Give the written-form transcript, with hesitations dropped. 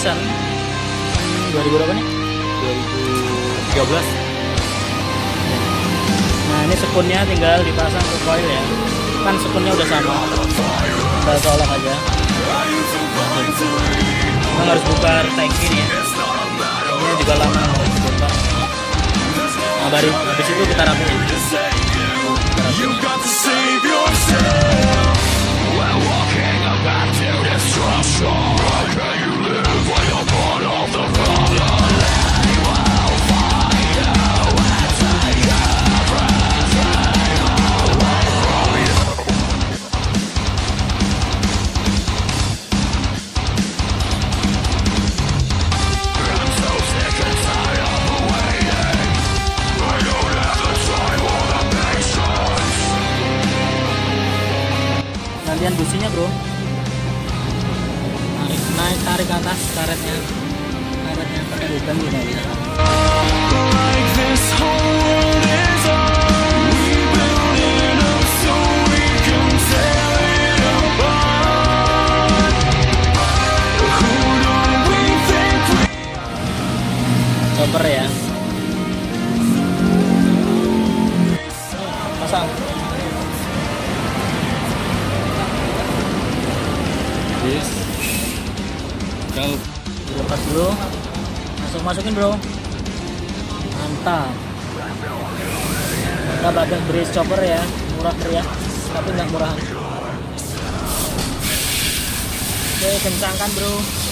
season 2000 berapa nih? 2013. Nah ini sekunnya tinggal dipasang ke coil ya, kan sekunnya udah sama, kita colok aja. Kita harus buka tangki nih ya, ini juga lama harus buka. Nah baru habis itu kita rapiin. Gantian businya bro, tarik ke atas karetnya pakai lubang gini aja. Chopper ya, pasang. Yes. Kalau Dilepas dulu, masukin bro, mantap. Kita pakai brace chopper ya, murah meriah tapi nggak murahan. Oke, kencangkan bro.